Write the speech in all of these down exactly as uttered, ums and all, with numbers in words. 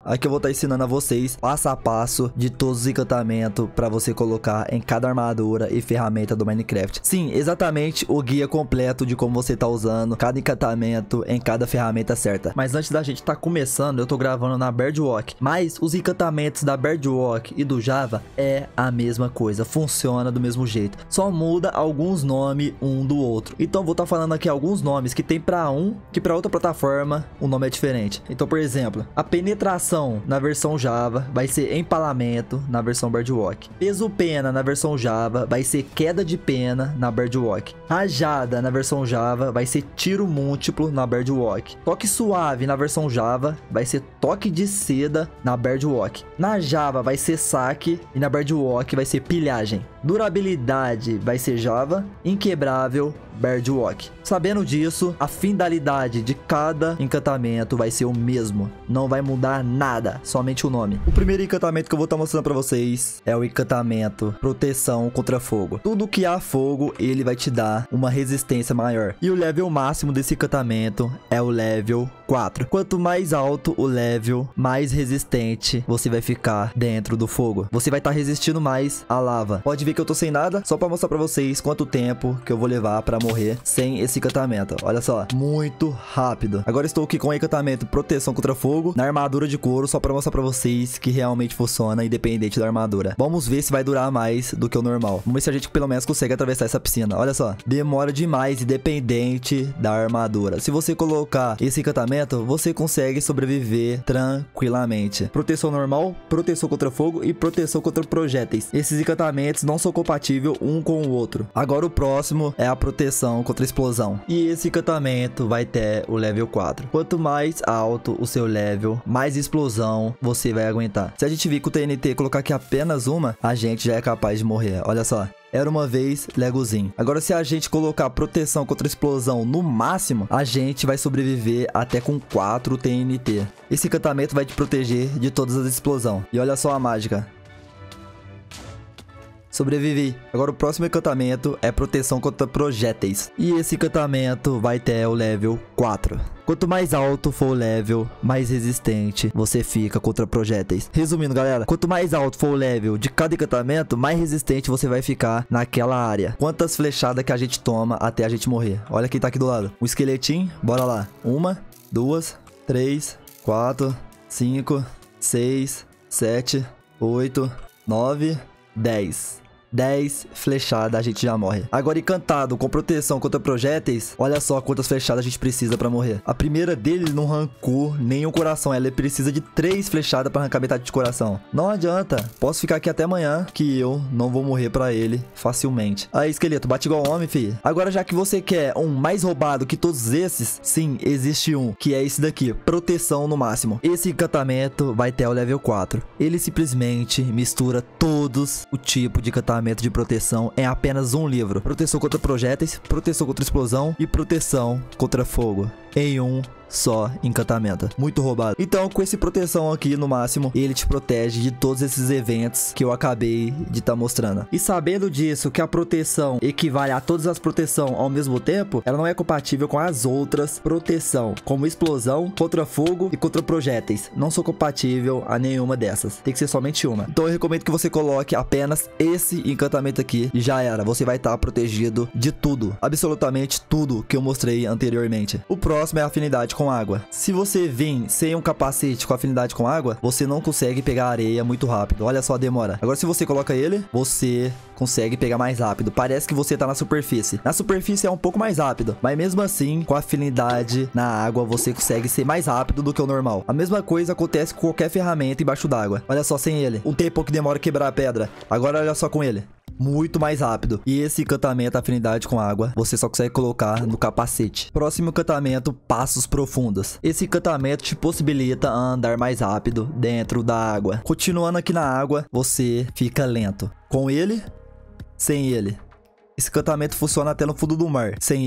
Aqui eu vou estar ensinando a vocês passo a passo de todos os encantamentos para você colocar em cada armadura e ferramenta do Minecraft. Sim, exatamente o guia completo de como você tá usando cada encantamento em cada ferramenta certa. Mas antes da gente tá começando, eu tô gravando na Birdwalk. Mas os encantamentos da Birdwalk e do Java é a mesma coisa, funciona do mesmo jeito. Só muda alguns nomes um do outro. Então vou estar falando aqui alguns nomes que tem para um, que para outra plataforma o nome é diferente. Então, por exemplo, a penetração na versão Java vai ser empalamento na versão Birdwalk. Peso pena na versão Java vai ser queda de pena na Birdwalk. Rajada na versão Java vai ser tiro múltiplo na Birdwalk. Toque suave na versão Java vai ser toque de seda na Birdwalk. Na Java vai ser saque e na Birdwalk vai ser pilhagem. Durabilidade vai ser Java, inquebrável Birdwalk. Sabendo disso, a finalidade de cada encantamento vai ser o mesmo. Não vai mudar nada, somente o nome. O primeiro encantamento que eu vou estar mostrando para vocês é o encantamento proteção contra fogo. Tudo que há fogo, ele vai te dar uma resistência maior. E o level máximo desse encantamento é o level quatro. Quanto mais alto o level, mais resistente você vai ficar dentro do fogo. Você vai estar resistindo mais à lava. Pode ver que eu tô sem nada, só para mostrar para vocês quanto tempo que eu vou levar para morrer sem esse encantamento. Olha só, muito rápido. Agora estou aqui com o encantamento proteção contra fogo na armadura de couro, só para mostrar para vocês que realmente funciona independente da armadura. Vamos ver se vai durar mais do que o normal. Vamos ver se a gente pelo menos consegue atravessar essa piscina. Olha só, demora demais independente da armadura. Se você colocar esse encantamento, você consegue sobreviver tranquilamente. Proteção normal, proteção contra fogo e proteção contra projéteis. Esses encantamentos não são compatíveis um com o outro. Agora o próximo é a proteção contra explosão. E esse encantamento vai ter o level quatro. Quanto mais alto o seu level, mais explosão você vai aguentar. Se a gente vir com o T N T colocar aqui apenas uma, a gente já é capaz de morrer. Olha só. Era uma vez Legozinho. Agora, se a gente colocar proteção contra explosão no máximo, a gente vai sobreviver até com quatro T N T. Esse encantamento vai te proteger de todas as explosões. E olha só a mágica. Sobrevivi. Agora o próximo encantamento é proteção contra projéteis. E esse encantamento vai ter o level quatro. Quanto mais alto for o level, mais resistente você fica contra projéteis. Resumindo, galera, quanto mais alto for o level de cada encantamento, mais resistente você vai ficar naquela área. Quantas flechadas que a gente toma até a gente morrer. Olha quem tá aqui do lado. O esqueletinho, bora lá. Uma, duas, três, quatro, cinco, seis, sete, oito, nove, dez. dez flechadas a gente já morre. Agora encantado com proteção contra projéteis, olha só quantas flechadas a gente precisa pra morrer. A primeira dele não arrancou nem o coração, ela precisa de três flechadas pra arrancar metade de coração. Não adianta, posso ficar aqui até amanhã que eu não vou morrer pra ele facilmente. Aí esqueleto, bate igual homem, filho. Agora já que você quer um mais roubado que todos esses, sim, existe um, que é esse daqui, proteção no máximo. Esse encantamento vai ter o level quatro. Ele simplesmente mistura todos o tipo de encantamento de proteção em apenas um livro. Proteção contra projéteis, proteção contra explosão e proteção contra fogo em um só encantamento. Muito roubado. Então, com esse proteção aqui no máximo, ele te protege de todos esses eventos que eu acabei de estar tá mostrando. E sabendo disso, que a proteção equivale a todas as proteções ao mesmo tempo, ela não é compatível com as outras proteção, como explosão, contra fogo e contra projéteis. Não sou compatível a nenhuma dessas. Tem que ser somente uma. Então eu recomendo que você coloque apenas esse encantamento aqui e já era. Você vai estar tá protegido de tudo. Absolutamente tudo que eu mostrei anteriormente. O próximo é a afinidade com água. Se você vir sem um capacete com afinidade com água, você não consegue pegar areia muito rápido. Olha só a demora. Agora se você coloca ele, você consegue pegar mais rápido. Parece que você tá na superfície. Na superfície é um pouco mais rápido, mas mesmo assim, com afinidade na água, você consegue ser mais rápido do que o normal. A mesma coisa acontece com qualquer ferramenta embaixo d'água. Olha só sem ele. Um tempo que demora a quebrar a pedra. Agora olha só com ele. Muito mais rápido. E esse encantamento, afinidade com água, você só consegue colocar no capacete. Próximo encantamento, passos profundos. Esse encantamento te possibilita andar mais rápido dentro da água. Continuando aqui na água, você fica lento. Com ele, sem ele. Esse encantamento funciona até no fundo do mar. Sem ele,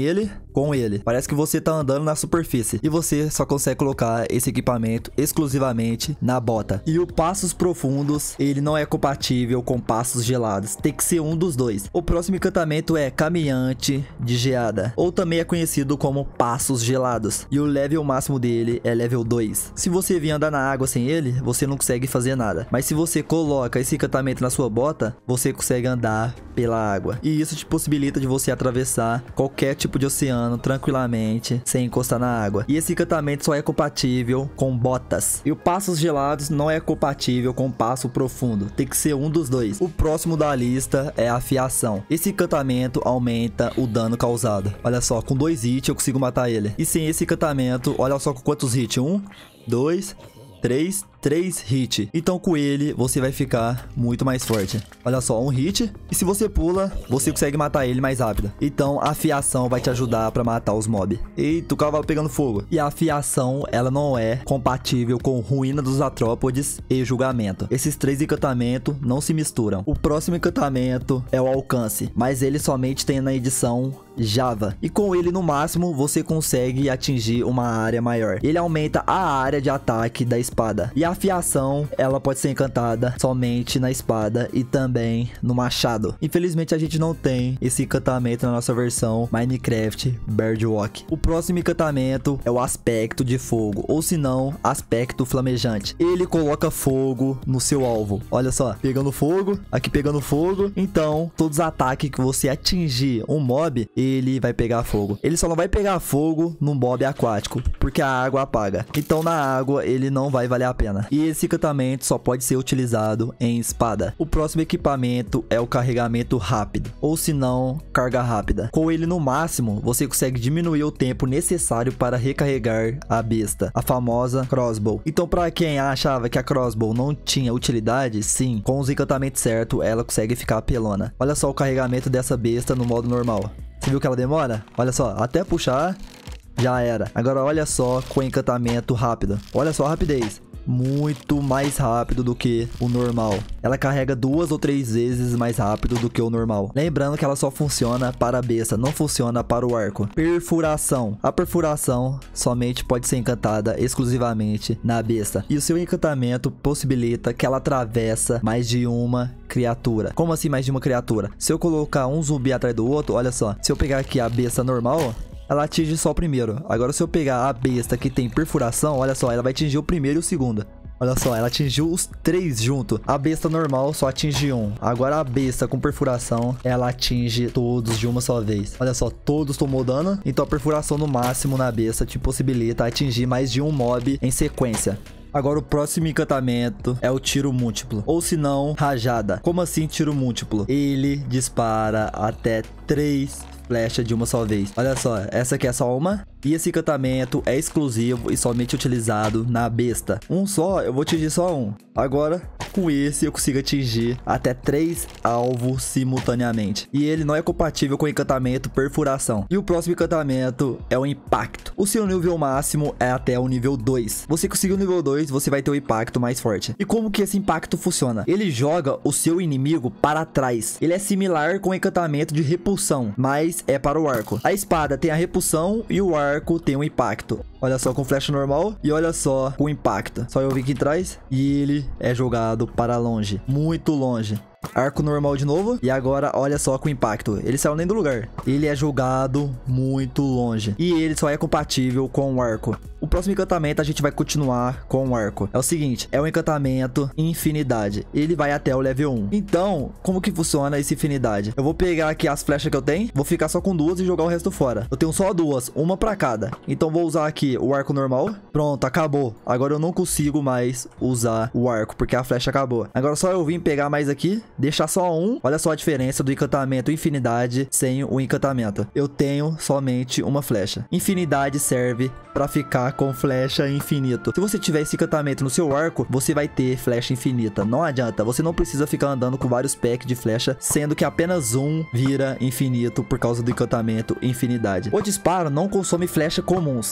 com ele. Parece que você tá andando na superfície. E você só consegue colocar esse equipamento exclusivamente na bota. E o Passos Profundos, ele não é compatível com Passos Gelados. Tem que ser um dos dois. O próximo encantamento é Caminhante de Geada, ou também é conhecido como Passos Gelados. E o level máximo dele é level dois. Se você vir andar na água sem ele, você não consegue fazer nada. Mas se você coloca esse encantamento na sua bota, você consegue andar pela água. E isso te possibilita de você atravessar qualquer tipo de oceano tranquilamente, sem encostar na água. E esse encantamento só é compatível com botas. E o Passos Gelados não é compatível com Passo Profundo. Tem que ser um dos dois. O próximo da lista é Afiação. Esse encantamento aumenta o dano causado. Olha só, com dois hits eu consigo matar ele. E sem esse encantamento, olha só com quantos hits. Um, dois, três, três hits. Então com ele você vai ficar muito mais forte. Olha só, um hit. E se você pula, você consegue matar ele mais rápido. Então a afiação vai te ajudar pra matar os mobs. Eita, o cavalo pegando fogo. E a afiação, ela não é compatível com Ruína dos Artrópodes e Julgamento. Esses três encantamentos não se misturam. O próximo encantamento é o Alcance, mas ele somente tem na edição Java. E com ele no máximo você consegue atingir uma área maior. Ele aumenta a área de ataque da espada. E a afiação, ela pode ser encantada somente na espada e também no machado. Infelizmente a gente não tem esse encantamento na nossa versão Minecraft Birdwalk. O próximo encantamento é o Aspecto de Fogo, ou se não, Aspecto Flamejante. Ele coloca fogo no seu alvo. Olha só, pegando fogo, aqui pegando fogo. Então, todos os ataques que você atingir um mob, ele vai pegar fogo. Ele só não vai pegar fogo no mob aquático, porque a água apaga. Então na água ele não vai valer a pena. E esse encantamento só pode ser utilizado em espada. O próximo equipamento é o Carregamento Rápido, ou se não, Carga Rápida. Com ele no máximo, você consegue diminuir o tempo necessário para recarregar a besta, a famosa Crossbow. Então para quem achava que a Crossbow não tinha utilidade, sim, com os encantamentos certos, ela consegue ficar apelona. Olha só o carregamento dessa besta no modo normal. Você viu que ela demora? Olha só, até puxar, já era. Agora olha só com o encantamento rápido. Olha só a rapidez. Muito mais rápido do que o normal. Ela carrega duas ou três vezes mais rápido do que o normal. Lembrando que ela só funciona para a besta, não funciona para o arco. Perfuração. A perfuração somente pode ser encantada exclusivamente na besta. E o seu encantamento possibilita que ela atravessa mais de uma criatura. Como assim mais de uma criatura? Se eu colocar um zumbi atrás do outro, olha só. Se eu pegar aqui a besta normal, ela atinge só o primeiro. Agora se eu pegar a besta que tem perfuração, olha só, ela vai atingir o primeiro e o segundo. Olha só, ela atingiu os três junto. A besta normal só atinge um. Agora a besta com perfuração, ela atinge todos de uma só vez. Olha só, todos tomou dano. Então a perfuração no máximo na besta te possibilita atingir mais de um mob em sequência. Agora o próximo encantamento é o Tiro Múltiplo, ou se não, Rajada. Como assim Tiro Múltiplo? Ele dispara até três flechas de uma só vez. Olha só, essa aqui é só uma. E esse encantamento é exclusivo e somente utilizado na besta. Um só, eu vou atingir só um. Agora, com esse eu consigo atingir até três alvos simultaneamente. E ele não é compatível com o encantamento Perfuração. E o próximo encantamento é o Impacto. O seu nível máximo é até o nível dois. Você conseguiu o nível dois, você vai ter o impacto mais forte. E como que esse impacto funciona? Ele joga o seu inimigo para trás. Ele é similar com o encantamento de repulsão, mas é para o arco. A espada tem a repulsão e o arco tem o impacto. Olha só com flecha normal e olha só com impacto. Só eu vir aqui atrás e ele é jogado para longe, muito longe. Arco normal de novo. E agora olha só com impacto. Ele saiu nem do lugar. Ele é jogado muito longe. E ele só é compatível com o arco. O próximo encantamento a gente vai continuar com o arco. É o seguinte, é o encantamento Infinidade. Ele vai até o level um. Então, como que funciona esse Infinidade? Eu vou pegar aqui as flechas que eu tenho. Vou ficar só com duas e jogar o resto fora. Eu tenho só duas, uma pra cada. Então vou usar aqui o arco normal. Pronto, acabou. Agora eu não consigo mais usar o arco, porque a flecha acabou. Agora só eu vim pegar mais aqui, deixar só um. Olha só a diferença do encantamento Infinidade sem o encantamento. Eu tenho somente uma flecha. Infinidade serve pra ficar com flecha infinito. Se você tiver esse encantamento no seu arco, você vai ter flecha infinita. Não adianta, você não precisa ficar andando com vários packs de flecha, sendo que apenas um vira infinito por causa do encantamento Infinidade. O disparo não consome flecha comuns. Como assim?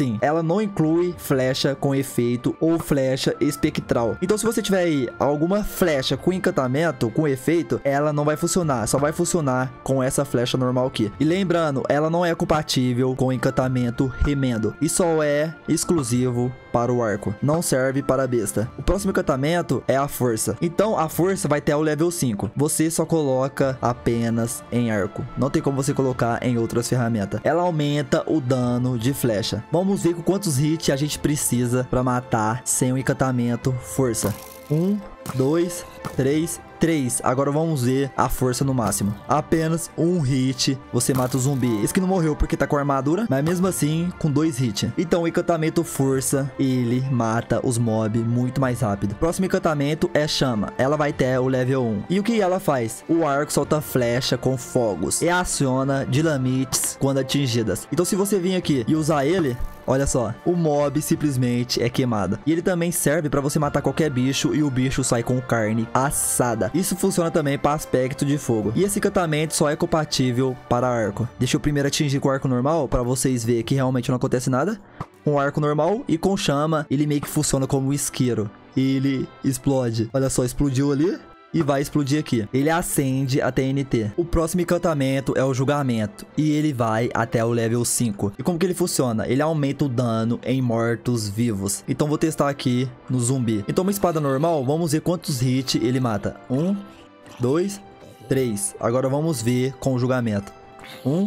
assim, ela não inclui flecha com efeito ou flecha espectral. Então se você tiver aí alguma flecha com encantamento, com efeito, ela não vai funcionar, só vai funcionar com essa flecha normal aqui. E lembrando, ela não é compatível com encantamento remendo, e só é exclusivo para o arco, não serve para a besta. O próximo encantamento é a força. Então a força vai ter o level cinco. Você só coloca apenas em arco, não tem como você colocar em outras ferramentas. Ela aumenta o dano de flecha. Vamos ver com quantos hits a gente precisa para matar sem o encantamento força. Um, dois, três, três. Agora vamos ver a força no máximo. Apenas um hit você mata o zumbi. Esse que não morreu porque tá com armadura, mas mesmo assim com dois hits. Então o encantamento força, ele mata os mobs muito mais rápido. Próximo encantamento é chama. Ela vai ter o level um. E o que ela faz? O arco solta flecha com fogos e aciona dinamites quando atingidas. Então se você vir aqui e usar ele, olha só, o mob simplesmente é queimado. E ele também serve para você matar qualquer bicho e o bicho sai com carne assada. Isso funciona também para aspecto de fogo. E esse encantamento só é compatível para arco. Deixa eu primeiro atingir com o arco normal para vocês verem que realmente não acontece nada. Com o arco normal e com chama, ele meio que funciona como um isqueiro. Ele explode. Olha só, explodiu ali e vai explodir aqui. Ele acende a T N T. O próximo encantamento é o julgamento, e ele vai até o level cinco. E como que ele funciona? Ele aumenta o dano em mortos-vivos. Então vou testar aqui no zumbi. Então uma espada normal, vamos ver quantos hits ele mata. Um, dois, três. Agora vamos ver com o julgamento. Um,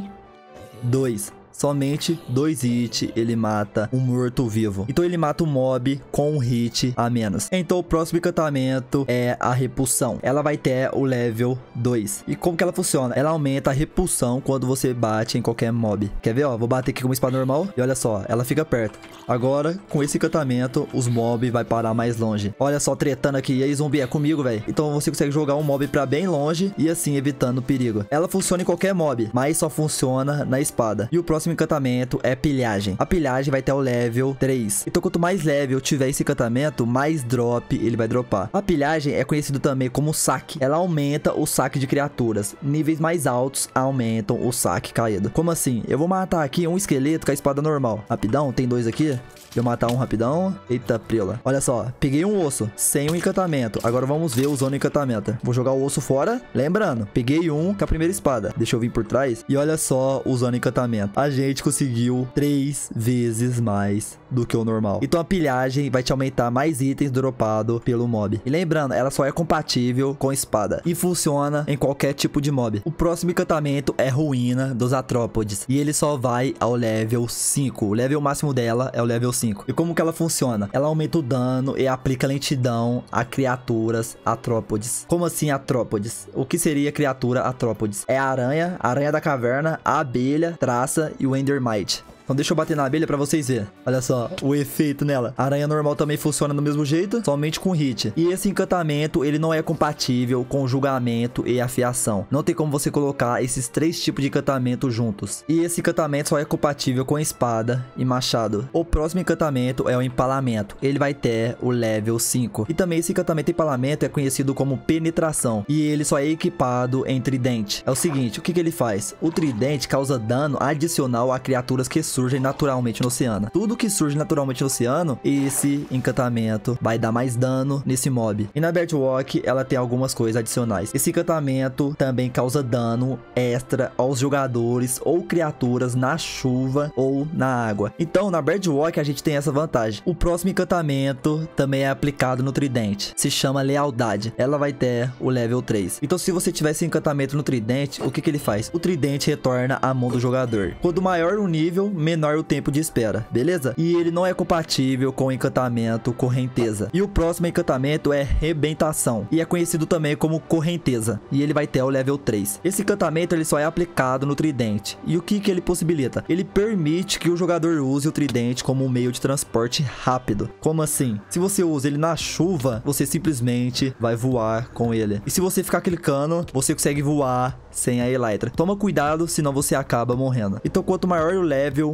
dois. Somente dois hits ele mata um morto-vivo. Então ele mata o mob com um hit a menos. Então o próximo encantamento é a repulsão. Ela vai ter o level dois. E como que ela funciona? Ela aumenta a repulsão quando você bate em qualquer mob. Quer ver, ó? Vou bater aqui com uma espada normal. E olha só, ela fica perto. Agora, com esse encantamento, os mob vai parar mais longe. Olha só, tretando aqui. E aí, zumbi, é comigo, velho. Então você consegue jogar um mob pra bem longe e assim evitando o perigo. Ela funciona em qualquer mob, mas só funciona na espada. E o próximo encantamento é pilhagem. A pilhagem vai ter o level três. Então quanto mais level tiver esse encantamento, mais drop ele vai dropar. A pilhagem é conhecido também como saque. Ela aumenta o saque de criaturas. Níveis mais altos aumentam o saque caído. Como assim? Eu vou matar aqui um esqueleto com a espada normal. Rapidão, tem dois aqui. Deixa eu matar um rapidão. Eita, prela. Olha só, peguei um osso sem o encantamento. Agora vamos ver usando o encantamento. Vou jogar o osso fora. Lembrando, peguei um com a primeira espada. Deixa eu vir por trás. E olha só, usando o encantamento. A gente conseguiu três vezes mais do que o normal. Então a pilhagem vai te aumentar mais itens dropado pelo mob. E lembrando, ela só é compatível com espada. E funciona em qualquer tipo de mob. O próximo encantamento é Ruína dos Artrópodes. E ele só vai ao level cinco. O level máximo dela é o level cinco. E como que ela funciona? Ela aumenta o dano e aplica lentidão a criaturas artrópodes. Como assim artrópodes? O que seria criatura artrópodes? É a aranha, a aranha da caverna, a abelha, traça e o endermite. Então deixa eu bater na abelha pra vocês verem. Olha só o efeito nela. A aranha normal também funciona do mesmo jeito, somente com hit. E esse encantamento, ele não é compatível com julgamento e afiação. Não tem como você colocar esses três tipos de encantamento juntos. E esse encantamento só é compatível com espada e machado. O próximo encantamento é o empalamento. Ele vai ter o level cinco. E também esse encantamento empalamento é conhecido como penetração. E ele só é equipado em tridente. É o seguinte, o que que ele faz? O tridente causa dano adicional a criaturas que surgem naturalmente no oceano. Tudo que surge naturalmente no oceano, esse encantamento vai dar mais dano nesse mob. E na Birdwalk, ela tem algumas coisas adicionais. Esse encantamento também causa dano extra aos jogadores ou criaturas na chuva ou na água. Então, na Birdwalk, a gente tem essa vantagem. O próximo encantamento também é aplicado no tridente. Se chama Lealdade. Ela vai ter o level três. Então, se você tiver esse encantamento no tridente, o que que ele faz? O tridente retorna à mão do jogador. Quanto maior o nível, menor o tempo de espera, beleza? E ele não é compatível com o encantamento correnteza. E o próximo encantamento é Rebentação, e é conhecido também como correnteza, e ele vai ter o level três. Esse encantamento ele só é aplicado no tridente. E o que que ele possibilita? Ele permite que o jogador use o tridente como um meio de transporte rápido. Como assim? Se você usa ele na chuva, você simplesmente vai voar com ele. E se você ficar clicando, você consegue voar sem a Elytra. Toma cuidado, senão você acaba morrendo. Então quanto maior o level,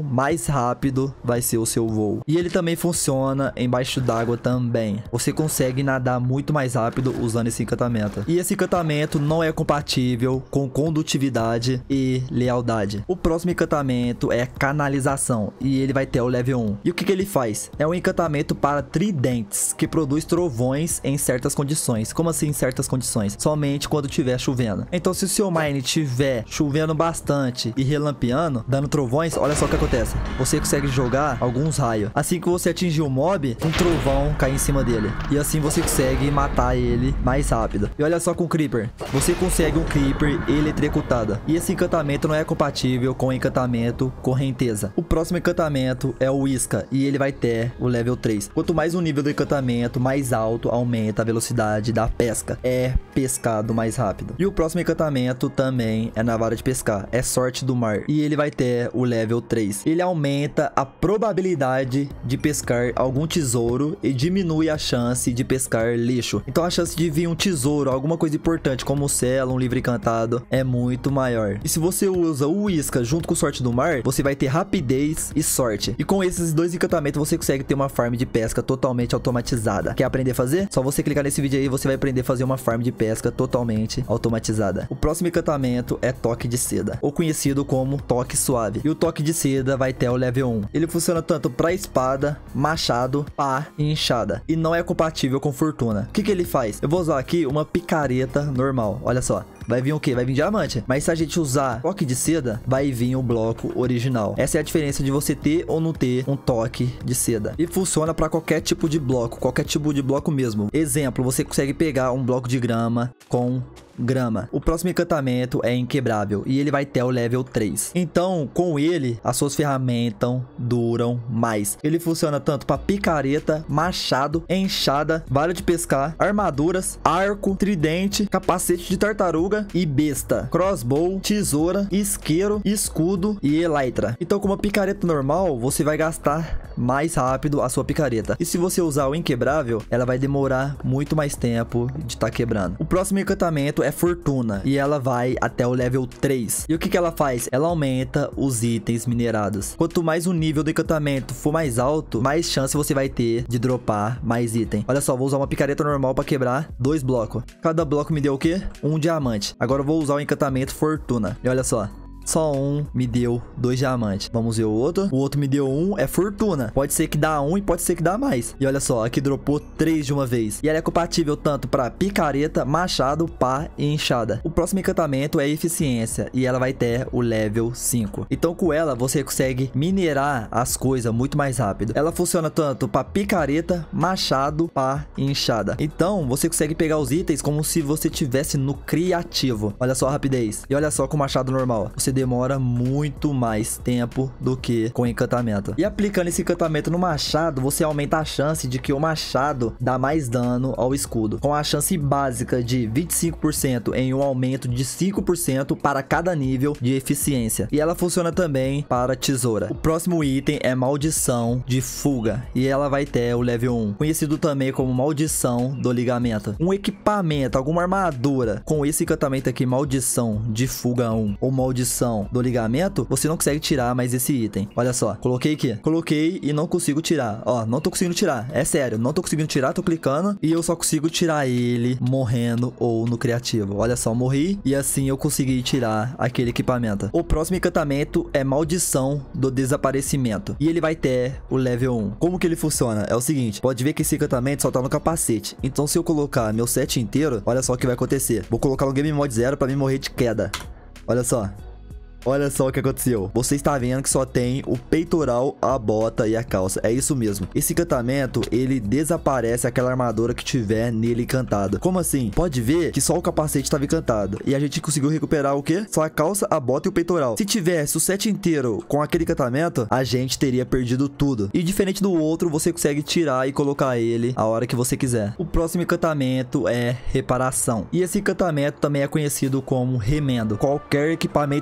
mais rápido vai ser o seu voo. E ele também funciona embaixo d'água também. Você consegue nadar muito mais rápido usando esse encantamento. E esse encantamento não é compatível com condutividade e lealdade. O próximo encantamento é canalização e ele vai ter o level um. E o que que ele faz? É um encantamento para tridentes que produz trovões em certas condições. Como assim em certas condições? Somente quando estiver chovendo. Então se o seu mine estiver chovendo bastante e relampeando, dando trovões, olha só o que acontece. Você consegue jogar alguns raios. Assim que você atingir o mob, um trovão cai em cima dele. E assim você consegue matar ele mais rápido. E olha só com o Creeper. Você consegue um Creeper eletrocutado. E esse encantamento não é compatível com o encantamento correnteza. O próximo encantamento é o Isca. E ele vai ter o level três. Quanto mais o nível do encantamento, mais alto aumenta a velocidade da pesca. É pescado mais rápido. E o próximo encantamento também é na vara de pescar. É sorte do mar. E ele vai ter o level três. Ele aumenta a probabilidade de pescar algum tesouro e diminui a chance de pescar lixo. Então a chance de vir um tesouro, alguma coisa importante como o Celo, um livro encantado, é muito maior. E se você usa o Isca junto com sorte do mar, você vai ter rapidez e sorte. E com esses dois encantamentos você consegue ter uma farm de pesca totalmente automatizada. Quer aprender a fazer? Só você clicar nesse vídeo aí, você vai aprender a fazer uma farm de pesca totalmente automatizada. O próximo encantamento é toque de seda, ou conhecido como toque suave. E o toque de seda vai ter o level um. Ele funciona tanto para espada, machado, pá e enxada. E não é compatível com fortuna. O que que ele faz? Eu vou usar aqui uma picareta normal. Olha só. Vai vir o quê? Vai vir diamante. Mas se a gente usar toque de seda, vai vir o bloco original. Essa é a diferença de você ter ou não ter um toque de seda. E funciona para qualquer tipo de bloco. Qualquer tipo de bloco mesmo. Exemplo, você consegue pegar um bloco de grama com grama. O próximo encantamento é inquebrável e ele vai ter o level três. Então, com ele, as suas ferramentas duram mais. Ele funciona tanto para picareta, machado, enxada, vara de pescar, armaduras, arco, tridente, capacete de tartaruga e besta, crossbow, tesoura, isqueiro, escudo e elytra. Então, com uma picareta normal, você vai gastar mais rápido a sua picareta. E se você usar o inquebrável, ela vai demorar muito mais tempo de estar tá quebrando. O próximo encantamento é fortuna e ela vai até o level três. E o que que ela faz? Ela aumenta os itens minerados. Quanto mais o nível do encantamento for mais alto, mais chance você vai ter de dropar mais item. Olha só, vou usar uma picareta normal para quebrar dois blocos. Cada bloco me deu o quê? Um diamante. Agora eu vou usar o encantamento fortuna. E olha só. Só um me deu dois diamantes. Vamos ver o outro. O outro me deu um, é fortuna. Pode ser que dá um e pode ser que dá mais. E olha só, aqui dropou três de uma vez. E ela é compatível tanto para picareta, machado, pá e enxada. O próximo encantamento é eficiência. E ela vai ter o level cinco. Então com ela você consegue minerar as coisas muito mais rápido. Ela funciona tanto para picareta, machado, pá e enxada. Então você consegue pegar os itens como se você tivesse no criativo. Olha só a rapidez. E olha só com o machado normal. Você demora muito mais tempo do que com encantamento. E aplicando esse encantamento no machado, você aumenta a chance de que o machado dá mais dano ao escudo, com a chance básica de vinte e cinco por cento em um aumento de cinco por cento para cada nível de eficiência. E ela funciona também para tesoura. O próximo item é maldição de fuga e ela vai ter o level um, conhecido também como maldição do ligamento. Um equipamento, alguma armadura com esse encantamento aqui, maldição de fuga um ou maldição do ligamento, você não consegue tirar mais esse item. Olha só, coloquei aqui, coloquei e não consigo tirar. Ó, não tô conseguindo tirar, é sério, não tô conseguindo tirar, tô clicando e eu só consigo tirar ele morrendo ou no criativo. Olha só, morri e assim eu consegui tirar aquele equipamento. O próximo encantamento é maldição do desaparecimento e ele vai ter o level um. Como que ele funciona? É o seguinte, pode ver que esse encantamento só tá no capacete. Então se eu colocar meu set inteiro, olha só o que vai acontecer. Vou colocar no game mode zero pra mim morrer de queda. Olha só. Olha só o que aconteceu. Você está vendo que só tem o peitoral, a bota e a calça. É isso mesmo. Esse encantamento, ele desaparece aquela armadura que tiver nele encantada. Como assim? Pode ver que só o capacete estava encantado. E a gente conseguiu recuperar o quê? Só a calça, a bota e o peitoral. Se tivesse o set inteiro com aquele encantamento, a gente teria perdido tudo. E diferente do outro, você consegue tirar e colocar ele a hora que você quiser. O próximo encantamento é reparação. E esse encantamento também é conhecido como remendo. Qualquer equipamento seu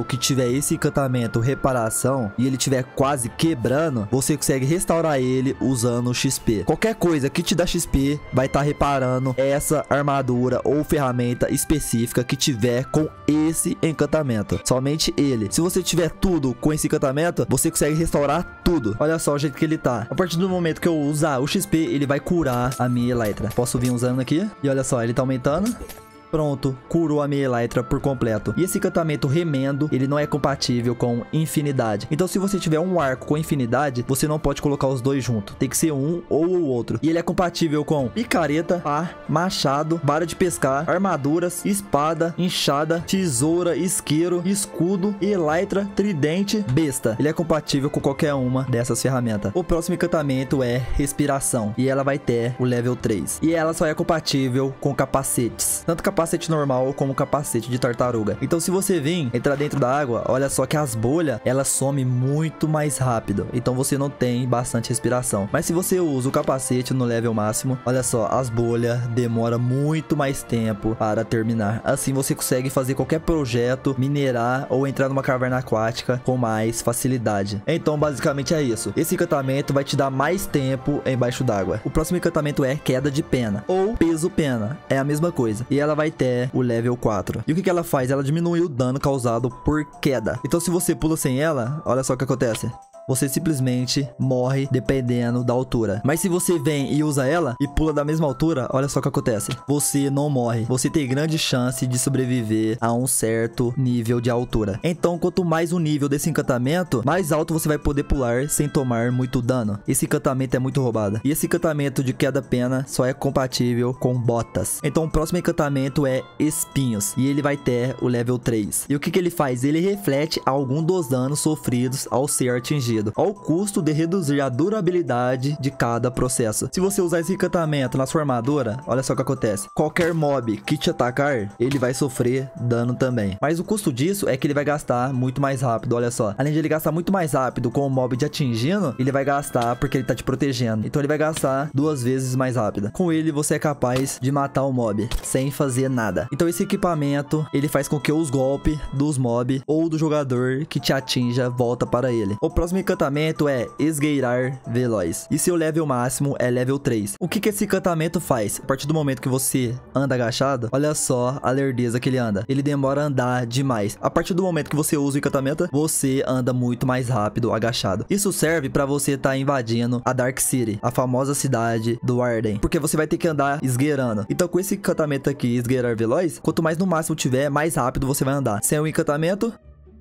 que tiver esse encantamento reparação e ele tiver quase quebrando, você consegue restaurar ele usando o X P. Qualquer coisa que te dá X P vai estar tá reparando essa armadura ou ferramenta específica que tiver com esse encantamento. Somente ele. Se você tiver tudo com esse encantamento, você consegue restaurar tudo. Olha só o jeito que ele tá. A partir do momento que eu usar o X P, ele vai curar a minha Elytra. Posso vir usando aqui. E olha só, ele tá aumentando. Pronto, curou a minha Elytra por completo. E esse encantamento remendo, ele não é compatível com infinidade. Então se você tiver um arco com infinidade, você não pode colocar os dois juntos. Tem que ser um ou o outro. E ele é compatível com picareta, pá, machado, vara de pescar, armaduras, espada, enxada, tesoura, isqueiro, escudo, Elytra, tridente, besta. Ele é compatível com qualquer uma dessas ferramentas. O próximo encantamento é respiração. E ela vai ter o level três. E ela só é compatível com capacetes. Tanto capacete capacete normal como capacete de tartaruga. Então se você vir entrar dentro da água, olha só que as bolhas, elas somem muito mais rápido. Então você não tem bastante respiração. Mas se você usa o capacete no level máximo, olha só, as bolhas demora muito mais tempo para terminar. Assim você consegue fazer qualquer projeto, minerar ou entrar numa caverna aquática com mais facilidade. Então basicamente é isso. Esse encantamento vai te dar mais tempo embaixo d'água. O próximo encantamento é queda de pena ou peso pena. É a mesma coisa. E ela vai ter o level quatro. E o que que ela faz? Ela diminui o dano causado por queda. Então se você pula sem ela, olha só o que acontece. Você simplesmente morre dependendo da altura. Mas se você vem e usa ela e pula da mesma altura, olha só o que acontece. Você não morre. Você tem grande chance de sobreviver a um certo nível de altura. Então, quanto mais o nível desse encantamento, mais alto você vai poder pular sem tomar muito dano. Esse encantamento é muito roubado. E esse encantamento de queda pena só é compatível com botas. Então, o próximo encantamento é espinhos. E ele vai ter o level três. E o que que ele faz? Ele reflete algum dos danos sofridos ao ser atingido, ao custo de reduzir a durabilidade de cada processo. Se você usar esse encantamento na sua armadura, olha só o que acontece. Qualquer mob que te atacar, ele vai sofrer dano também. Mas o custo disso é que ele vai gastar muito mais rápido, olha só. Além de ele gastar muito mais rápido com o mob te atingindo, ele vai gastar porque ele tá te protegendo. Então ele vai gastar duas vezes mais rápido. Com ele, você é capaz de matar o mob sem fazer nada. Então esse equipamento, ele faz com que os golpes dos mob ou do jogador que te atinja volta para ele. O próximo encantamento é esgueirar veloz. E seu level máximo é level três. O que que esse encantamento faz? A partir do momento que você anda agachado, olha só a lerdeza que ele anda. Ele demora a andar demais. A partir do momento que você usa o encantamento, você anda muito mais rápido agachado. Isso serve para você estar tá invadindo a Dark City, a famosa cidade do Arden. Porque você vai ter que andar esgueirando. Então com esse encantamento aqui, esgueirar veloz, quanto mais no máximo tiver, mais rápido você vai andar. Sem o encantamento,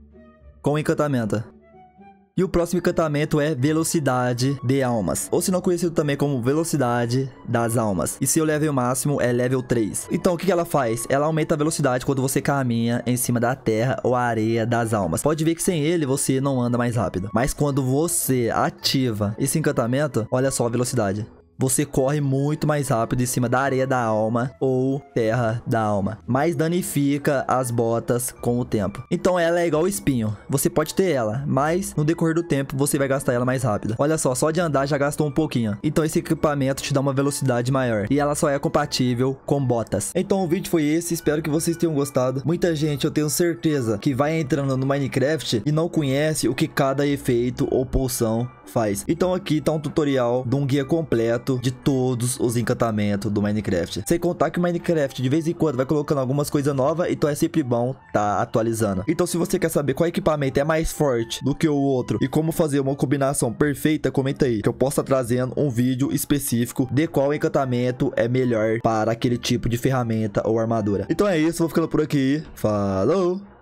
com o encantamento. E o próximo encantamento é velocidade de almas, ou se não conhecido também como velocidade das almas. E seu level máximo é level três. Então o que que ela faz? Ela aumenta a velocidade quando você caminha em cima da terra ou areia das almas. Pode ver que sem ele você não anda mais rápido. Mas quando você ativa esse encantamento, olha só a velocidade. Você corre muito mais rápido em cima da areia da alma ou terra da alma, mas danifica as botas com o tempo. Então ela é igual o espinho. Você pode ter ela, mas no decorrer do tempo você vai gastar ela mais rápido. Olha só, só de andar já gastou um pouquinho. Então esse equipamento te dá uma velocidade maior. E ela só é compatível com botas. Então o vídeo foi esse, espero que vocês tenham gostado. Muita gente, eu tenho certeza, que vai entrando no Minecraft e não conhece o que cada efeito ou poção faz. Então aqui tá um tutorial de um guia completo de todos os encantamentos do Minecraft. Sem contar que o Minecraft de vez em quando vai colocando algumas coisas novas, então é sempre bom tá atualizando. Então se você quer saber qual equipamento é mais forte do que o outro e como fazer uma combinação perfeita, comenta aí, que eu posso estar trazendo um vídeo específico de qual encantamento é melhor para aquele tipo de ferramenta ou armadura. Então é isso, vou ficando por aqui. Falou!